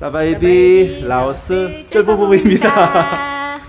사바이디 라오스 쫄보부부입니다.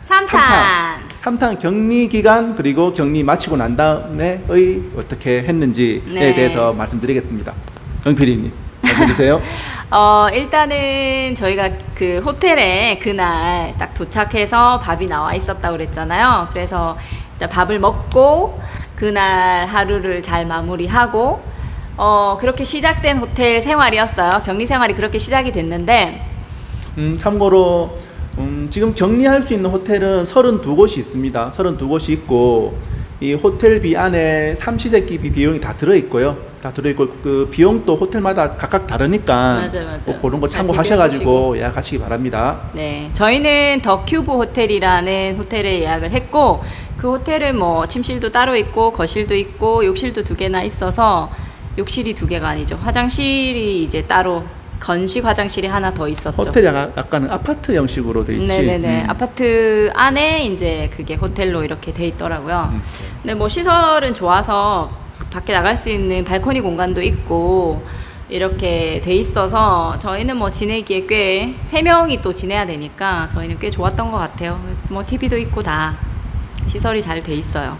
3탄 격리 기간 그리고 격리 마치고 난 다음에의 어떻게 했는지에 대해서 말씀드리겠습니다. 영PD님 말씀해 주세요. 일단은 저희가 그 호텔에 그날 딱 도착해서 밥이 나와 있었다고 그랬잖아요. 그래서 일단 밥을 먹고 그날 하루를 잘 마무리하고 그렇게 시작된 호텔 생활이었어요. 격리 생활이 그렇게 시작이 됐는데 참고로 지금 격리할 수 있는 호텔은 32곳이 있습니다. 32곳이 있고 이 호텔비 안에 삼시세끼 비용이 다 들어있고요. 다 들어있고 그 비용도 호텔마다 각각 다르니까 맞아요. 꼭 그런 거 참고하셔가지고 예약하시기 바랍니다. 네, 저희는 더 큐브 호텔이라는 호텔에 예약을 했고 그 호텔은 뭐 침실도 따로 있고 거실도 있고 욕실도 2개나 있어서 욕실이 2개가 아니죠. 화장실이 이제 따로 건식 화장실이 하나 더 있었죠. 호텔이 약간 아파트 형식으로 돼 있지. 네네네. 아파트 안에 이제 그게 호텔로 이렇게 돼 있더라고요. 근데 뭐 시설은 좋아서 밖에 나갈 수 있는 발코니 공간도 있고 이렇게 돼 있어서 저희는 뭐 지내기에 꽤 3명이 또 지내야 되니까 저희는 꽤 좋았던 것 같아요. 뭐 TV도 있고 다 시설이 잘 돼 있어요.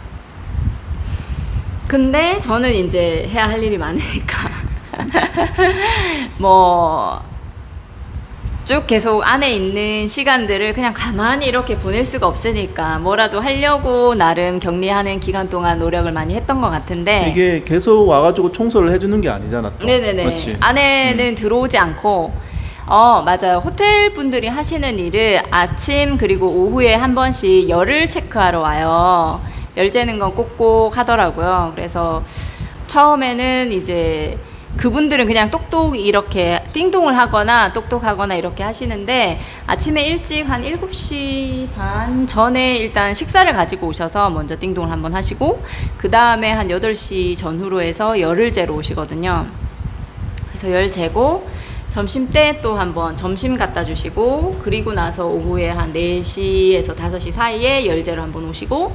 근데 저는 이제 해야 할 일이 많으니까 뭐 쭉 계속 안에 있는 시간들을 그냥 가만히 이렇게 보낼 수가 없으니까 뭐라도 하려고 나름 격리하는 기간 동안 노력을 많이 했던 것 같은데 이게 계속 와가지고 청소를 해주는 게 아니잖아 또. 네네네. 그렇지. 안에는 들어오지 않고 맞아요. 호텔 분들이 하시는 일을 아침 그리고 오후에 한 번씩 열을 체크하러 와요. 열 재는 건 꼭꼭 하더라고요. 그래서 처음에는 이제 그분들은 그냥 똑똑 이렇게 띵동을 하거나 똑똑하거나 이렇게 하시는데 아침에 일찍 한 7시 반 전에 일단 식사를 가지고 오셔서 먼저 띵동을 한번 하시고 그 다음에 한 8시 전후로 해서 열을 재러 오시거든요. 그래서 열 재고 점심때 또 한번 점심 갖다 주시고 그리고 나서 오후에 한 4시에서 5시 사이에 열 재러 한번 오시고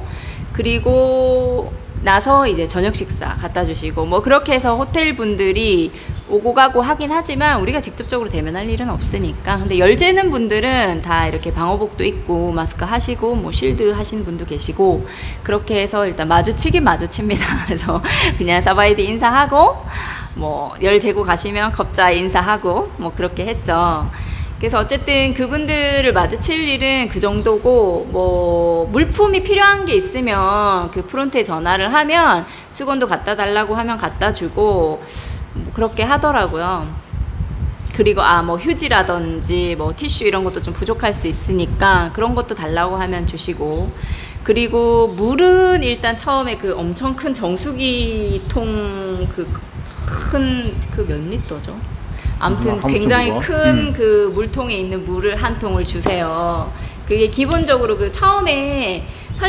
그리고 나서 이제 저녁 식사 갖다 주시고 뭐 그렇게 해서 호텔 분들이 오고 가고 하긴 하지만 우리가 직접적으로 대면할 일은 없으니까 근데 열 재는 분들은 다 이렇게 방호복도 입고 마스크 하시고 뭐 실드 하시는 분도 계시고 그렇게 해서 일단 마주치긴 마주칩니다. 그래서 그냥 사바이디 인사하고 뭐 열 재고 가시면 겁자 인사하고 뭐 그렇게 했죠. 그래서 어쨌든 그분들을 마주칠 일은 그 정도고 뭐 물품이 필요한 게 있으면 그 프론트에 전화를 하면 수건도 갖다 달라고 하면 갖다 주고 뭐 그렇게 하더라고요. 그리고 뭐 휴지라든지 뭐 티슈 이런 것도 좀 부족할 수 있으니까 그런 것도 달라고 하면 주시고 그리고 물은 일단 처음에 그 엄청 큰 정수기 통 그 몇 리터죠? 아무튼 굉장히 큰 그 물통에 있는 물을 한 통을 주세요. 그게 기본적으로 그 처음에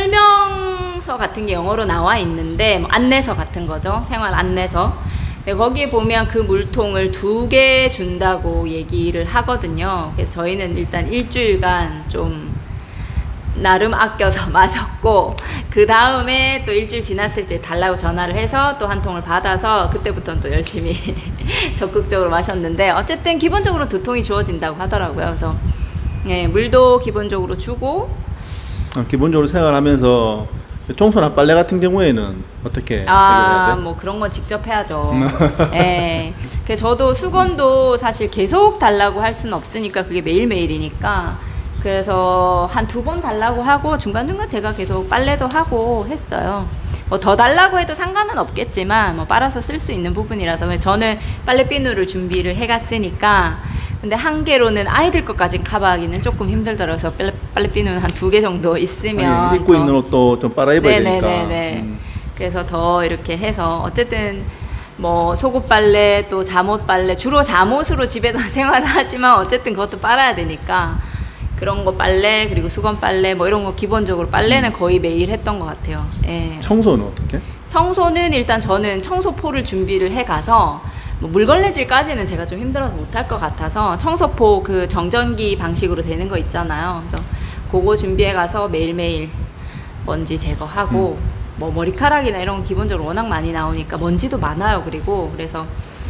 설명서 같은 게 영어로 나와 있는데 뭐 안내서 같은 거죠. 생활 안내서. 근데 거기에 보면 그 물통을 2개 준다고 얘기를 하거든요. 그래서 저희는 일단 일주일간 좀 나름 아껴서 마셨고 그 다음에 또 일주일 지났을 때 달라고 전화를 해서 또 한 통을 받아서 그때부터는 또 열심히 적극적으로 마셨는데 어쨌든 기본적으로 2통이 주어진다고 하더라고요. 그래서 예, 물도 기본적으로 주고 기본적으로 생활하면서 청소나 빨래 같은 경우에는 어떻게 해결해야 돼? 뭐 그런 건 직접 해야죠. 예. 그래서 저도 수건도 사실 계속 달라고 할 수는 없으니까 그게 매일매일이니까 그래서 한 2번 달라고 하고 중간중간 제가 계속 빨래도 하고 했어요. 뭐 더 달라고 해도 상관은 없겠지만 뭐 빨아서 쓸 수 있는 부분이라서 저는 빨래 비누를 준비를 해갔으니까 근데 한 개로는 아이들 것까지 커버하기는 조금 힘들더라고요. 그래서 빨래 비누는 한 2개 정도 있으면 입고 있는 옷도 좀 빨아 입어야 되니까 그래서 더 이렇게 해서 어쨌든 뭐 속옷 빨래 또 잠옷 빨래 주로 잠옷으로 집에서 생활을 하지만 어쨌든 그것도 빨아야 되니까 그런 거 빨래 그리고 수건 빨래 뭐 이런 거 기본적으로 빨래는 거의 매일 했던 것 같아요. 예. 청소는 어떻게? 청소는 일단 저는 청소포를 준비를 해가서 뭐 물걸레질까지는 제가 좀 힘들어서 못할 것 같아서 청소포 그 정전기 방식으로 되는 거 있잖아요. 그래서 그거 준비해 가서 매일매일 먼지 제거하고 뭐 머리카락이나 이런 거 기본적으로 워낙 많이 나오니까 먼지도 많아요. 그리고 그래서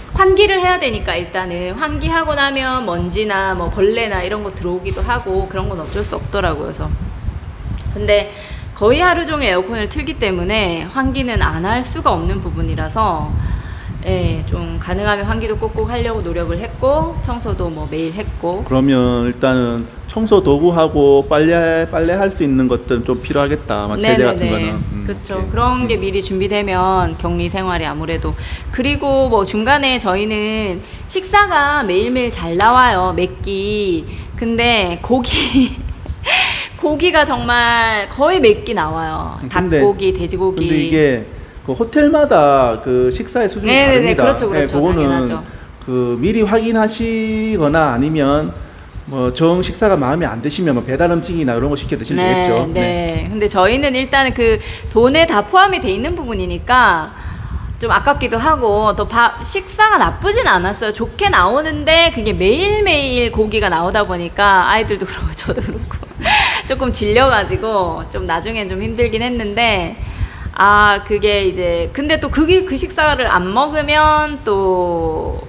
환기를 해야 되니까 일단은 환기하고 나면 먼지나 뭐 벌레나 이런 거 들어오기도 하고 그런 건 어쩔 수 없더라고요. 그래서 근데 거의 하루 종일 에어컨을 틀기 때문에 환기는 안 할 수가 없는 부분이라서 예, 좀 가능하면 환기도 꼭꼭 하려고 노력을 했고 청소도 뭐 매일 했고. 그러면 일단은 청소 도구하고 빨래 할 수 있는 것들은 좀 필요하겠다. 세제 같은 거는. 그렇죠. 그런 게 미리 준비되면 격리 생활이 아무래도. 그리고 뭐 중간에 저희는 식사가 매일매일 잘 나와요. 몇 끼. 근데 고기가 정말 거의 몇 끼 나와요. 닭고기, 돼지고기. 근데 이게 그 호텔마다 그 식사의 수준이 다릅니다. 그렇죠. 네, 그거는 당연하죠. 그 미리 확인하시거나 아니면 뭐 정 식사가 마음에 안 드시면 뭐 배달 음식이나 이런 거 시켜 드시면 되겠죠. 네. 근데 저희는 일단 그 돈에 다 포함이 돼 있는 부분이니까 좀 아깝기도 하고 또 식사가 나쁘진 않았어요. 좋게 나오는데 그게 매일매일 고기가 나오다 보니까 아이들도 그렇고 저도 그렇고 조금 질려가지고 좀 나중엔 좀 힘들긴 했는데 그게 이제 근데 또 그 식사를 안 먹으면 또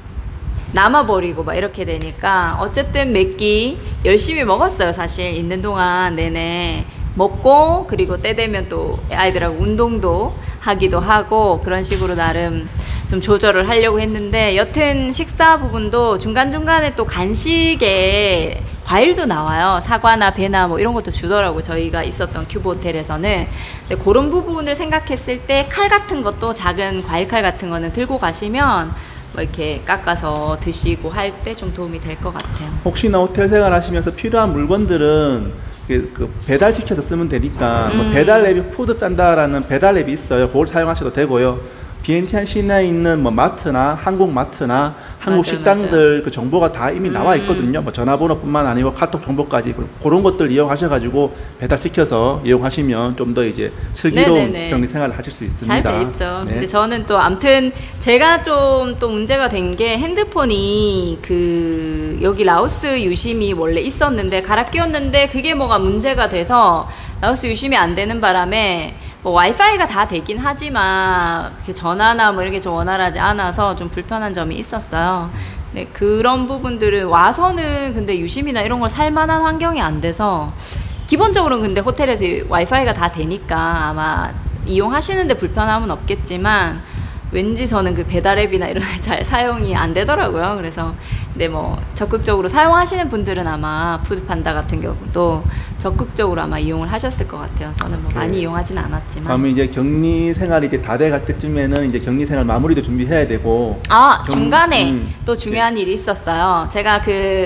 남아버리고 막 이렇게 되니까 어쨌든 몇 끼 열심히 먹었어요. 사실 있는 동안 내내 먹고 그리고 때 되면 또 아이들하고 운동도 하기도 하고 그런 식으로 나름 좀 조절을 하려고 했는데 여튼 식사 부분도 중간중간에 또 간식에 과일도 나와요. 사과나 배나 뭐 이런 것도 주더라고 저희가 있었던 큐브 호텔에서는. 근데 그런 부분을 생각했을 때 칼 같은 것도 작은 과일 칼 같은 거는 들고 가시면 뭐 이렇게 깎아서 드시고 할 때 좀 도움이 될 것 같아요. 혹시나 호텔 생활 하시면서 필요한 물건들은 그 배달시켜서 쓰면 되니까 뭐 배달 앱이 푸드 딴다라는 배달 앱이 있어요. 그걸 사용하셔도 되고요. 비엔티안 시내에 있는 뭐 마트나 한국 마트나 한국 식당들 그 정보가 다 이미 나와 있거든요. 뭐 전화번호뿐만 아니고 카톡 정보까지 그런 것들 이용하셔가지고 배달시켜서 이용하시면 좀 더 이제 슬기로운 격리 생활을 하실 수 있습니다. 잘 돼 있죠. 근데 저는 또 아무튼 제가 좀 또 문제가 된 게 핸드폰이 그 여기 라오스 유심이 원래 있었는데 갈아 끼웠는데 그게 뭐가 문제가 돼서 라오스 유심이 안 되는 바람에 뭐 와이파이가 다 되긴 하지만 이렇게 전화나 뭐 이렇게 좀 원활하지 않아서 좀 불편한 점이 있었어요. 네, 그런 부분들은 와서는 근데 유심이나 이런 걸 살만한 환경이 안 돼서 기본적으로 근데 호텔에서 와이파이가 다 되니까 아마 이용하시는데 불편함은 없겠지만 왠지 저는 그 배달 앱이나 이런 게 잘 사용이 안 되더라고요. 그래서 근데 뭐 적극적으로 사용하시는 분들은 아마 푸드판다 같은 경우도 적극적으로 아마 이용을 하셨을 것 같아요. 저는 뭐 많이 이용하진 않았지만. 그러면 이제 격리 생활이 이제 다 돼갈 때쯤에는 이제 격리 생활 마무리도 준비해야 되고. 중간에 또 중요한 일이 있었어요. 제가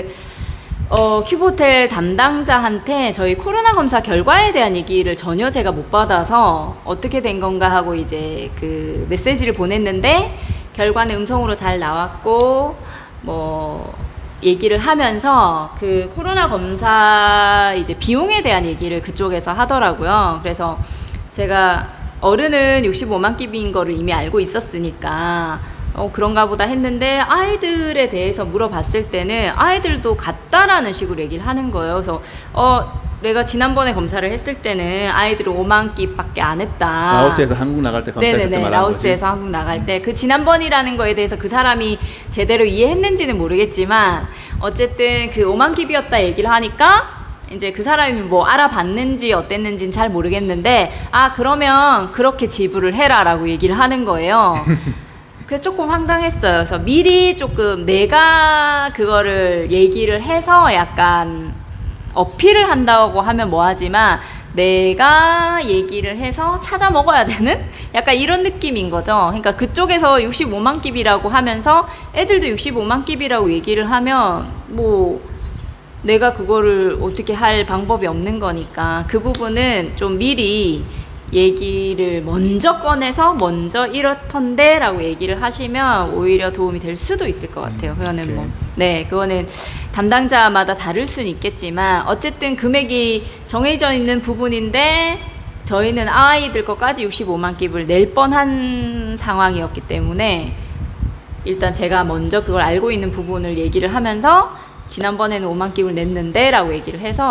큐브 호텔 담당자한테 저희 코로나 검사 결과에 대한 얘기를 전혀 제가 못 받아서 어떻게 된 건가 하고 이제 그 메시지를 보냈는데 결과는 음성으로 잘 나왔고 뭐 얘기를 하면서 그 코로나 검사 이제 비용에 대한 얘기를 그쪽에서 하더라고요. 그래서 제가 어른은 65만 끼비인 거를 이미 알고 있었으니까 그런가 보다 했는데 아이들에 대해서 물어봤을 때는 아이들도 같다라는 식으로 얘기를 하는 거예요. 그래서 내가 지난번에 검사를 했을 때는 아이들은 5만 끼밖에 안 했다. 라오스에서 한국 나갈 때 검사했을 때 말하는 라오스에서 한국 나갈 때 그 지난번이라는 거에 대해서 그 사람이 제대로 이해했는지는 모르겠지만 어쨌든 그 5만 끼비였다 얘기를 하니까 이제 그 사람이 뭐 알아봤는지 어땠는지는 잘 모르겠는데 그러면 그렇게 지불을 해라 라고 얘기를 하는 거예요. 그래서 조금 황당했어요. 그래서 미리 조금 내가 그거를 얘기를 해서 약간 어필을 한다고 하면 뭐하지만 내가 얘기를 해서 찾아 먹어야 되는 약간 이런 느낌인 거죠. 그러니까 그쪽에서 65만 끼비라고 하면서 애들도 65만 끼비라고 얘기를 하면 뭐 내가 그거를 어떻게 할 방법이 없는 거니까 그 부분은 좀 미리 얘기를 먼저 꺼내서 먼저 이렇던데 라고 얘기를 하시면 오히려 도움이 될 수도 있을 것 같아요. 그거는 뭐 그거는 담당자마다 다를 수는 있겠지만 어쨌든 금액이 정해져 있는 부분인데 저희는 아이들 것까지 65만 끼를 낼 뻔한 상황이었기 때문에 일단 제가 먼저 그걸 알고 있는 부분을 얘기를 하면서 지난번에는 5만 끼를 냈는데 라고 얘기를 해서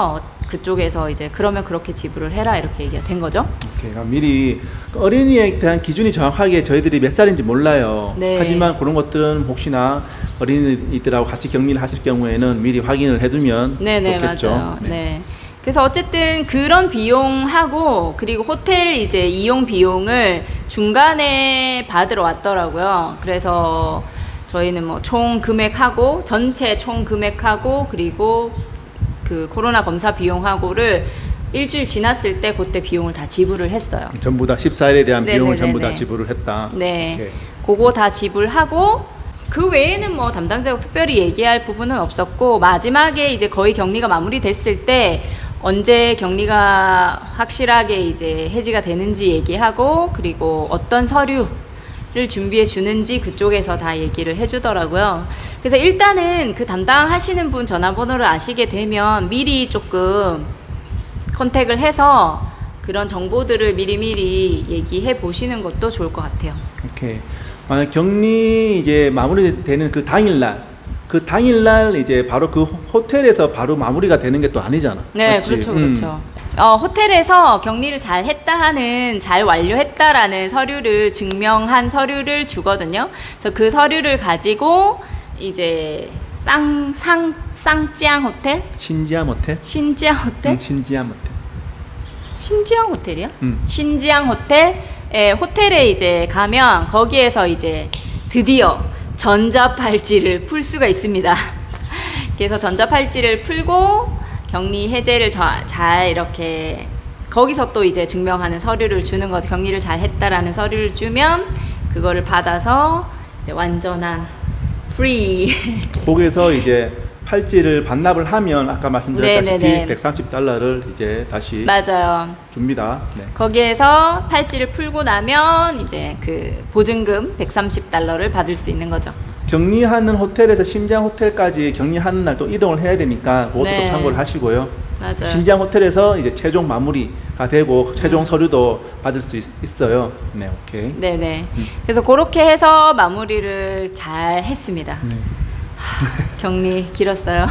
그쪽에서 이제 그러면 그렇게 지불을 해라 이렇게 얘기가 된 거죠. 오케이. 그럼 미리 어린이에 대한 기준이 정확하게 저희들이 몇 살인지 몰라요. 네. 하지만 그런 것들은 혹시나 어린이들하고 같이 격리를 하실 경우에는 미리 확인을 해두면 네네, 좋겠죠. 맞아요. 네. 그래서 어쨌든 그런 비용하고 그리고 호텔 이제 이용 비용을 중간에 받으러 왔더라고요. 그래서 저희는 뭐 총 금액하고 전체 총 금액하고 그리고 그 코로나 검사 비용하고를 일주일 지났을 때 그때 비용을 다 지불을 했어요. 전부 다 14일에 대한 비용을 네네네네. 전부 다 지불을 했다. 네. 오케이. 그거 다 지불하고 그 외에는 뭐 담당자가 특별히 얘기할 부분은 없었고 마지막에 이제 거의 격리가 마무리됐을 때 언제 격리가 확실하게 이제 해지가 되는지 얘기하고 그리고 어떤 서류를 준비해 주는지 그쪽에서 다 얘기를 해주더라고요. 그래서 일단은 그 담당하시는 분 전화번호를 아시게 되면 미리 조금 컨택을 해서 그런 정보들을 미리미리 얘기해 보시는 것도 좋을 것 같아요. 오케이. 만약 격리 이제 마무리되는 그 당일날 이제 바로 그 호텔에서 바로 마무리가 되는 게 또 아니잖아. 네, 맞지? 그렇죠, 그렇죠. 호텔에서 격리를 잘 했다 하는, 잘 완료했다라는 서류를 증명한 서류를 주거든요. 그래서 그 서류를 가지고 이제 쌍찌양 호텔? 신지암 호텔? 신지양 호텔? 신지암 호텔. 신지양 호텔이요? 신지양 호텔? 예, 호텔에 이제 가면 거기에서 이제 드디어 전자팔찌를 풀 수가 있습니다. 그래서 전자팔찌를 풀고 격리 해제를 잘 이렇게 거기서 또 이제 증명하는 서류를 주는 거죠. 격리를 잘 했다라는 서류를 주면 그거를 받아서 이제 완전한 프리. 거기서 이제 팔찌를 반납을 하면 아까 말씀드렸다시피 네네네. 130달러를 이제 다시 맞아요. 줍니다. 네. 거기에서 팔찌를 풀고 나면 이제 그 보증금 130달러를 받을 수 있는 거죠. 격리하는 호텔에서 신지양 호텔까지 격리하는 날 또 이동을 해야 되니까 그것도 네. 또 참고를 하시고요. 맞아요. 신지양 호텔에서 이제 최종 마무리가 되고 최종 서류도 받을 수 있어요. 네, 오케이. 네네. 그래서 그렇게 해서 마무리를 잘 했습니다. 격리 길었어요.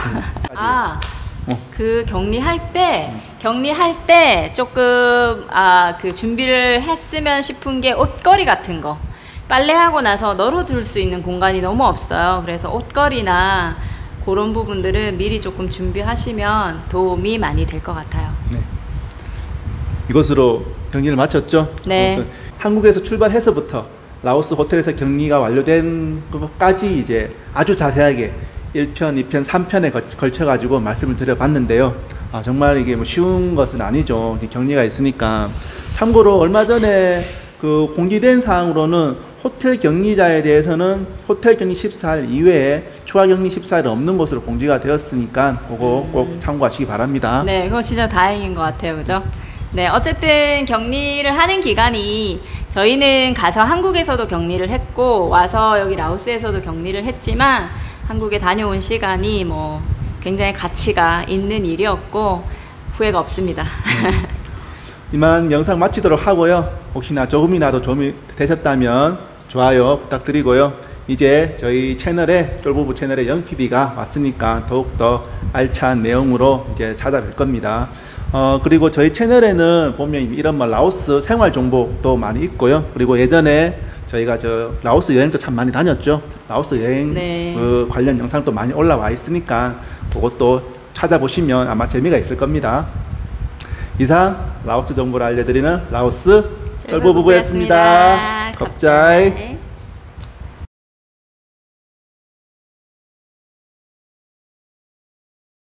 그 격리할 때 조금 그 준비를 했으면 싶은 게 옷걸이 같은 거. 빨래하고 나서 널어둘 수 있는 공간이 너무 없어요. 그래서 옷걸이나 그런 부분들은 미리 조금 준비하시면 도움이 많이 될 것 같아요. 네. 이것으로 격리를 마쳤죠? 네. 한국에서 출발해서부터 라오스 호텔에서 격리가 완료된 것까지 이제 아주 자세하게 1편, 2편, 3편에 걸쳐가지고 말씀을 드려봤는데요. 정말 이게 뭐 쉬운 것은 아니죠. 격리가 있으니까. 참고로 얼마 전에 그 공지된 사항으로는 호텔 격리자에 대해서는 호텔 격리 14일 이외에 추가 격리 14일 없는 것으로 공지가 되었으니까 그거 꼭 참고하시기 바랍니다. 네, 그거 진짜 다행인 것 같아요. 그죠? 네, 어쨌든 격리를 하는 기간이 저희는 가서 한국에서도 격리를 했고 와서 여기 라오스에서도 격리를 했지만 한국에 다녀온 시간이 뭐 굉장히 가치가 있는 일이었고 후회가 없습니다. 이만 영상 마치도록 하고요. 혹시나 조금이라도 도움이 되셨다면 좋아요 부탁드리고요. 이제 저희 채널에 쫄부부 채널에 영PD가 왔으니까 더욱더 알찬 내용으로 이제 찾아뵐 겁니다. 그리고 저희 채널에는 보면 이런 뭐 라오스 생활 정보도 많이 있고요. 그리고 예전에 저희가 라오스 여행도 참 많이 다녔죠. 라오스 여행 네. 관련 영상도 많이 올라와 있으니까 그것도 찾아보시면 아마 재미가 있을 겁니다. 이상 라오스 정보를 알려드리는 라오스 쫄부부부였습니다. 겁자이.